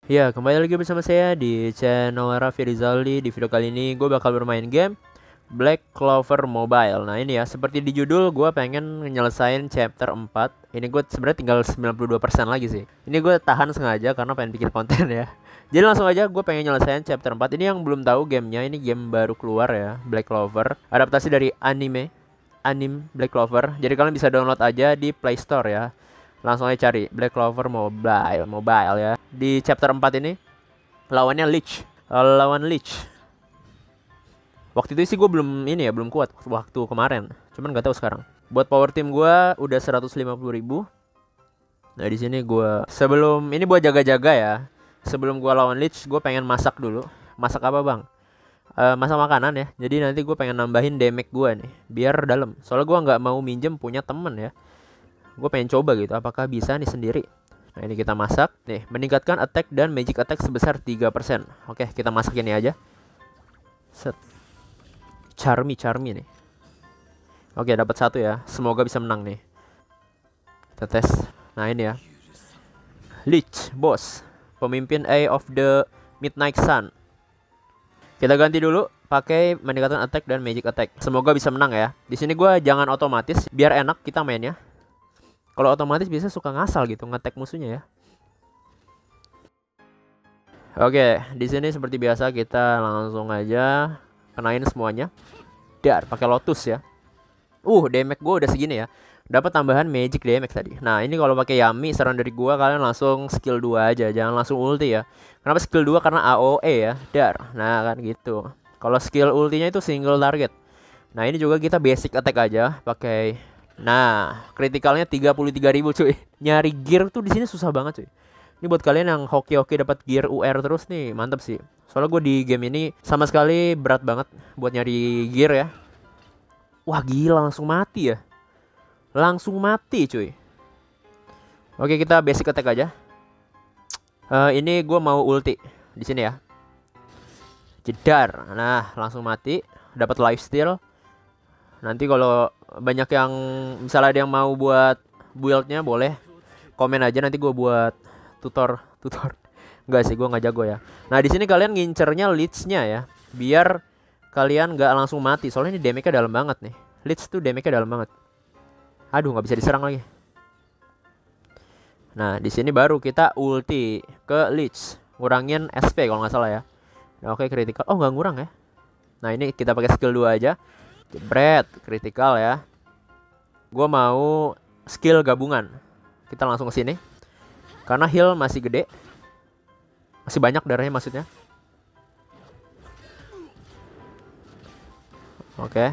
Ya, kembali lagi bersama saya di channel Raffi Rizaldi. Di video kali ini gue bakal bermain game Black Clover Mobile. Nah ini ya, seperti di judul gue pengen nyelesain chapter 4. Ini gue sebenarnya tinggal 92% lagi sih. Ini gue tahan sengaja karena pengen bikin konten ya. Jadi langsung aja gue pengen nyelesain chapter 4. Ini yang belum tahu gamenya, ini game baru keluar ya, Black Clover. Adaptasi dari anime Black Clover. Jadi kalian bisa download aja di Play Store ya. Langsung aja cari Black Clover Mobile ya. Di chapter 4 ini lawannya Lich. Lawan Lich. Waktu itu sih gue belum kuat waktu kemarin. Cuman gak tahu sekarang. Buat power team gue udah 150.000. Nah di sini gue sebelum ini buat jaga-jaga ya. Sebelum gue lawan Lich, gue pengen masak dulu. Masak apa bang? Masak makanan ya. Jadi nanti gue pengen nambahin damage gue nih, biar dalam. Soalnya gue nggak mau minjem punya temen ya. Gue pengen coba gitu, apakah bisa nih sendiri. Nah ini kita masak. Nih, meningkatkan attack dan magic attack sebesar 3%. Oke, kita masak ini aja. Set. Charmy nih. Oke, dapat satu ya. Semoga bisa menang nih. Kita tes. Nah ini ya. Lich, boss. Pemimpin Eye of the Midnight Sun. Kita ganti dulu pakai meningkatkan attack dan magic attack. Semoga bisa menang ya. Di sini gue jangan otomatis biar enak kita mainnya. Kalau otomatis biasa suka ngasal gitu ngetek musuhnya ya. Oke, di sini seperti biasa kita langsung aja kenain semuanya. Dar, pakai Lotus ya. Damage gue udah segini ya. Dapat tambahan magic damage tadi. Nah, ini kalau pakai Yami saran dari gua kalian langsung skill 2 aja, jangan langsung ulti ya. Kenapa skill 2? Karena AOE ya. Dar. Nah, kan gitu. Kalau skill ultinya itu single target. Nah, ini juga kita basic attack aja pakai. Nah, kritikalnya 33.000 cuy. Nyari gear tuh di sini susah banget cuy. Ini buat kalian yang hoki-hoki dapat gear UR terus nih, mantap sih. Soalnya gue di game ini sama sekali berat banget buat nyari gear ya. Wah gila, langsung mati ya. Langsung mati cuy. Oke, kita basic attack aja. Ini gue mau ulti di sini ya. Jedar. Nah, langsung mati. Dapat lifesteal. Nanti kalau banyak yang misalnya ada yang mau buat buildnya boleh komen aja, nanti gue buat tutor. Enggak sih, gue nggak jago ya. Nah di sini kalian ngincernya leads-nya ya, biar kalian nggak langsung mati. Soalnya ini damage-nya dalam banget nih. Leads tuh damage-nya dalam banget. Aduh, nggak bisa diserang lagi. Nah di sini baru kita ulti ke leads, ngurangin SP kalau nggak salah ya. Nah, oke, critical. Oh nggak ngurang ya. Nah ini kita pakai skill 2 aja. Jebret, critical ya. Gue mau skill gabungan. Kita langsung ke sini. Karena heal masih gede. Masih banyak darahnya maksudnya. Oke.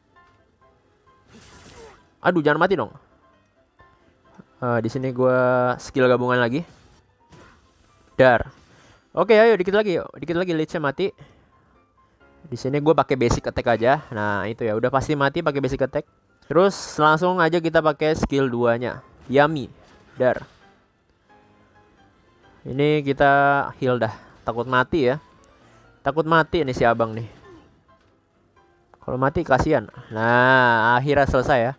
Aduh, jangan mati dong. Di sini gue skill gabungan lagi. Dar. Oke, ayo dikit lagi yuk. Dikit lagi leech-nya mati. Di sini gue pakai basic attack aja. Nah, itu ya, udah pasti mati pakai basic attack. Terus langsung aja kita pakai skill 2-nya. Yami. Dar. Ini kita heal dah. Takut mati ya. Takut mati nih si abang nih. Kalau mati kasihan. Nah, akhirnya selesai ya.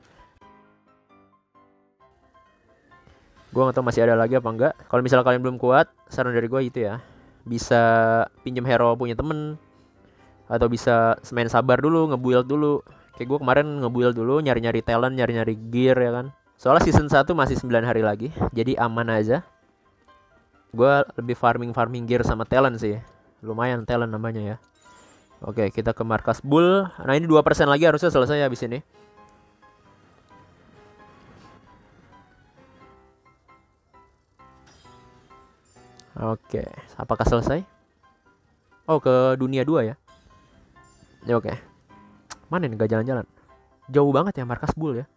Gue gak tahu masih ada lagi apa enggak. Kalau misalnya kalian belum kuat, saran dari gue itu ya. Bisa pinjem hero punya temen. Atau bisa main sabar dulu, ngebuild dulu. Kayak gue kemarin ngebuild dulu, nyari-nyari talent, nyari-nyari gear ya kan. Soalnya season 1 masih 9 hari lagi, jadi aman aja. Gue lebih farming gear sama talent sih. Lumayan talent namanya ya. Oke, kita ke markas bull. Nah ini 2% lagi harusnya selesai habis ini. Oke, apakah selesai? Oh, ke dunia 2 ya. Ya oke. Mana nih, gak jalan-jalan. Jauh banget ya markas bull ya.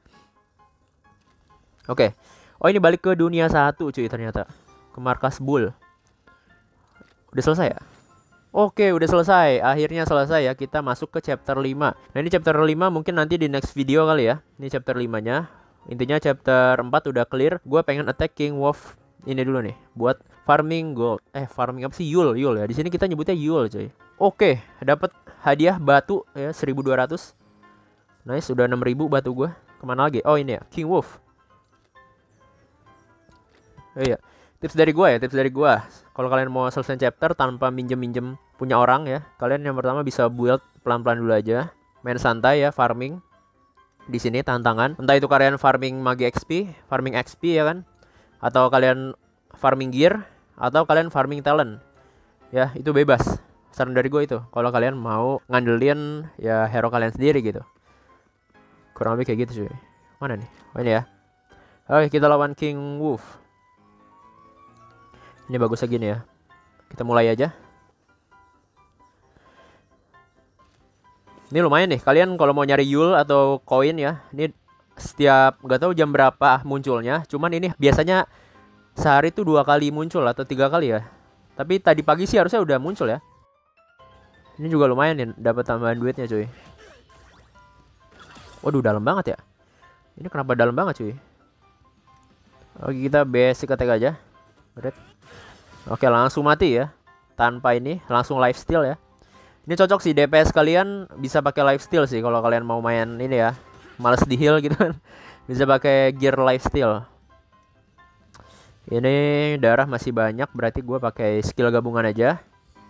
Oke. Oh ini balik ke dunia 1 cuy ternyata. Ke markas bull. Udah selesai ya? Oke, udah selesai. Akhirnya selesai ya. Kita masuk ke chapter 5. Nah ini chapter 5 mungkin nanti di next video kali ya. Ini chapter 5-nya. Intinya chapter 4 udah clear. Gue pengen attack King Wolf ini dulu nih. Buat farming gold. Farming apa sih? Yul ya. Di sini kita nyebutnya Yul coy. Oke, dapat hadiah batu ya 1.200. Nice, udah 6.000 batu gue. Kemana lagi? Oh ini ya, King Wolf. Oh iya. Tips dari gua ya, tips dari gua. Kalau kalian mau selesai chapter tanpa minjem-minjem punya orang ya, kalian yang pertama bisa build pelan-pelan dulu aja. Main santai ya, farming. Di sini tantangan. Entah itu kalian farming magi XP, farming XP ya kan, atau kalian farming gear, atau kalian farming talent. Ya, itu bebas. Saran dari gue itu. Kalau kalian mau ngandelin ya hero kalian sendiri gitu. Kurang lebih kayak gitu cuy. Mana nih? Oh ini ya. Oke, kita lawan King Wolf. Ini bagusnya gini ya. Kita mulai aja. Ini lumayan nih. Kalian kalau mau nyari Yule atau koin ya, ini setiap nggak tahu jam berapa munculnya. Cuman ini biasanya sehari tuh 2 kali muncul atau 3 kali ya. Tapi tadi pagi sih harusnya udah muncul ya. Ini juga lumayan nih, dapat tambahan duitnya cuy. Waduh, dalam banget ya. Ini kenapa dalam banget cuy? Oke, kita basic attack aja. Red. Oke, langsung mati ya. Tanpa ini, langsung lifesteal ya. Ini cocok sih DPS kalian bisa pakai lifesteal sih kalau kalian mau main ini ya. Males di heal gitu kan. Bisa pakai gear lifesteal. Ini darah masih banyak, berarti gue pakai skill gabungan aja.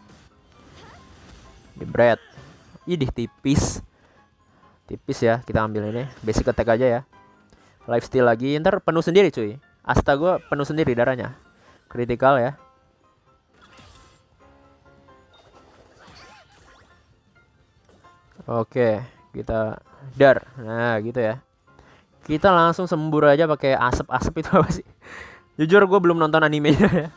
Di bread. Idih tipis. Tipis ya, kita ambil ini. Basic attack aja ya. Lifesteal lagi, ntar penuh sendiri cuy. Asta gue penuh sendiri darahnya. Critical ya. Oke, kita dar. Nah, gitu ya. Kita langsung sembur aja pakai asap-asap itu apa sih? Jujur gue belum nonton animenya ya.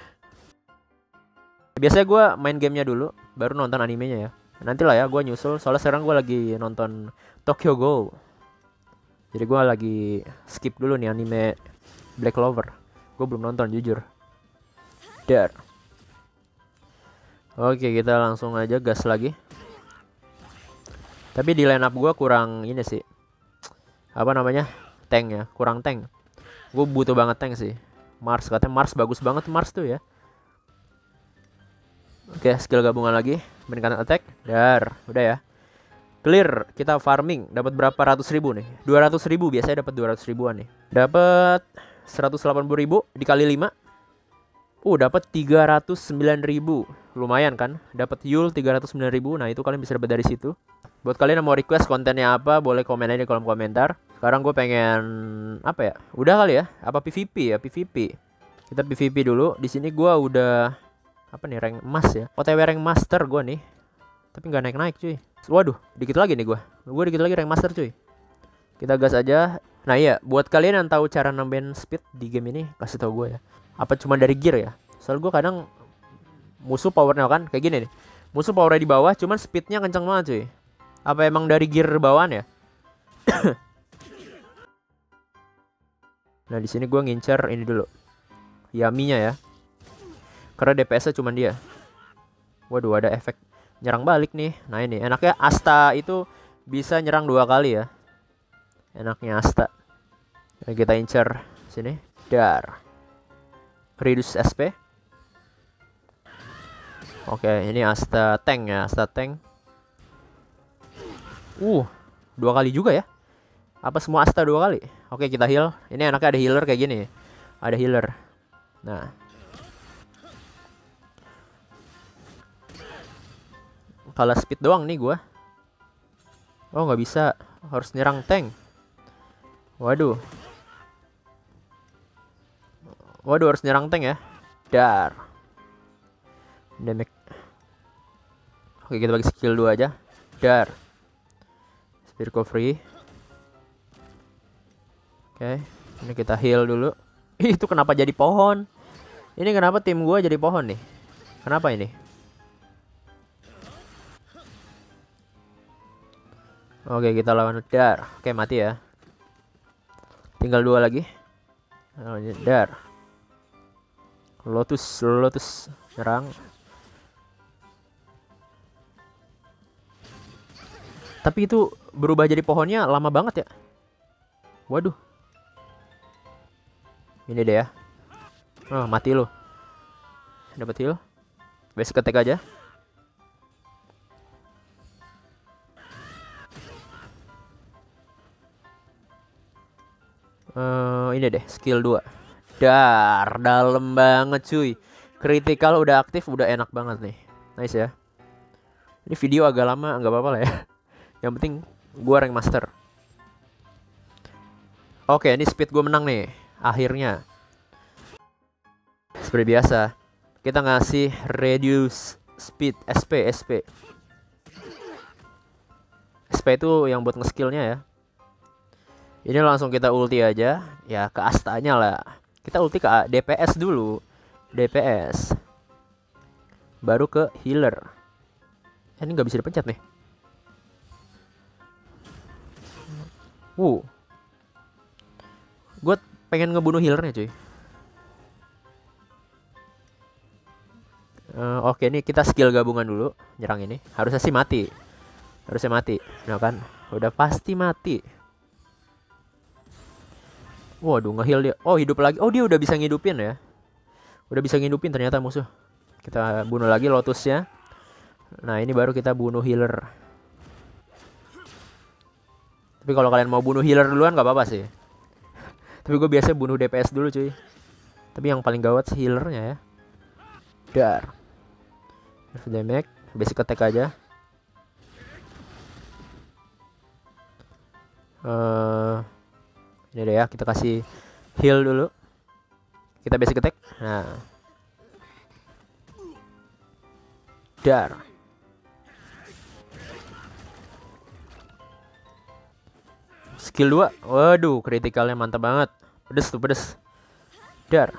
Biasanya gue main gamenya dulu, baru nonton animenya ya. Nanti lah ya gue nyusul, soalnya sekarang gue lagi nonton Tokyo Ghoul. Jadi gue lagi skip dulu nih anime Black Clover. Gue belum nonton jujur. Dar. Oke, kita langsung aja gas lagi. Tapi di line up gue kurang ini sih. Apa namanya? Tank ya, kurang tank. Gue butuh banget tank sih. Mars, katanya Mars bagus banget Mars tuh ya. Oke, skill gabungan lagi. Meningkatkan attack. Dar, udah ya. Clear, kita farming. Dapat berapa ratus ribu nih? 200 ribu, biasanya dapat 200 ribuan nih. Dapat 180 ribu dikali 5. Dapat 309 ribu. Lumayan kan? Dapat Yule 309 ribu. Nah, itu kalian bisa dapat dari situ. Buat kalian yang mau request kontennya apa, boleh komen aja di kolom komentar. Sekarang gue pengen apa ya? Udah kali ya? Apa PVP ya? PVP. Kita PVP dulu. Di sini gue udah apa nih, rank emas ya? OTW rank master gue nih. Tapi nggak naik-naik cuy. Waduh, dikit lagi nih gue. Gue dikit lagi rank master cuy. Kita gas aja. Nah iya, buat kalian yang tahu cara nambahin speed di game ini, kasih tau gue ya. Apa cuma dari gear ya? Soalnya gue kadang musuh powernya kan kayak gini nih. Musuh powernya di bawah, cuman speednya kenceng banget cuy. Apa emang dari gear bawahan ya? Nah, di sini gue ngincer ini dulu. Yaminya ya. Karena DPS-nya cuma dia. Waduh, ada efek nyerang balik nih. Nah, ini enaknya Asta itu bisa nyerang 2 kali ya. Enaknya Asta. Nah, kita incer sini. Dar. Reduce SP. Oke, ini Asta tank ya, Asta tank. 2 kali juga ya. Apa semua Asta 2 kali? Oke, kita heal. Ini enaknya ada healer kayak gini. Ada healer. Nah. Kalah speed doang nih gua. Oh, nggak bisa. Harus nyerang tank. Waduh. Waduh, harus nyerang tank ya. Dar. Damage. Oke, kita bagi skill 2 aja. Dar. Speed recovery. Oke, ini kita heal dulu. Itu kenapa jadi pohon? Ini kenapa tim gua jadi pohon nih? Kenapa ini? Oke, kita lawan Dar. Oke, mati ya. Tinggal 2 lagi. Oh, ini Dar. Lotus nyerang. Tapi itu berubah jadi pohonnya lama banget ya. Waduh. Ini deh ya. Oh, mati lo. Dapat heal. Basic attack aja. Ini deh skill 2. Dar, dalam banget cuy. Critical udah aktif, udah enak banget nih. Nice ya. Ini video agak lama, nggak apa-apa lah ya. Yang penting gua rank master. Oke, ini speed gue menang nih. Akhirnya. Seperti biasa, kita ngasih reduce speed SP. SP itu yang buat nge-skillnya ya. Ini langsung kita ulti aja. Ya ke astanya lah. Kita ulti ke DPS dulu. DPS. Baru ke healer. Ini nggak bisa dipencet nih. Gue pengen ngebunuh healernya cuy. Oke, ini kita skill gabungan dulu. Nyerang ini. Harusnya sih mati. Harusnya mati. Nah kan. Udah pasti mati. Waduh, nge-heal dia. Oh, hidup lagi. Oh, dia udah bisa ngidupin ya. Udah bisa ngidupin ternyata musuh. Kita bunuh lagi Lotusnya. Nah, ini baru kita bunuh healer. Tapi kalau kalian mau bunuh healer duluan gak apa-apa sih. Tapi gue biasa bunuh DPS dulu cuy. Tapi yang paling gawat sih healernya ya. Dar. Damage. Basic attack aja. Ini deh ya. Kita kasih heal dulu. Kita basic attack. Nah. Dar. Skill 2. Waduh, kritikalnya mantap banget. Pedes tuh, pedes. Dar.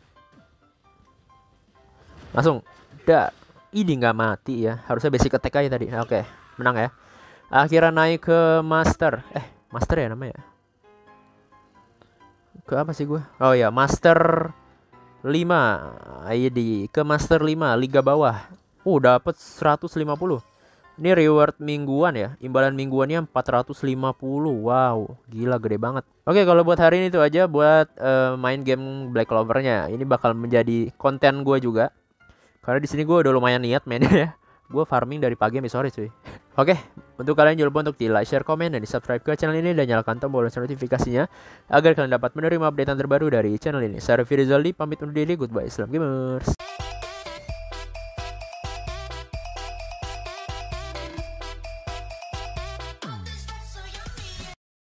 Langsung. Dar. Ini nggak mati ya. Harusnya basic attack aja tadi. Oke, menang ya. Akhirnya naik ke master. Master ya namanya. Ke apa sih gue? Oh ya, master 5. ID ke master 5 liga bawah. Dapat 150. Ini reward mingguan ya. Imbalan mingguannya 450. Wow, gila gede banget. Oke, kalau buat hari ini itu aja buat main game Black Clover-nya. Ini bakal menjadi konten gue juga. Karena di sini gue udah lumayan niat mainnya ya. Gue farming dari pagi sampai sore cuy. Oke, untuk kalian jangan lupa untuk di like, share, komen, dan di subscribe ke channel ini dan nyalakan tombol notifikasinya agar kalian dapat menerima update terbaru dari channel ini. Saya Raffi Rizaldi, pamit undur diri. Goodbye, Islam Gamers.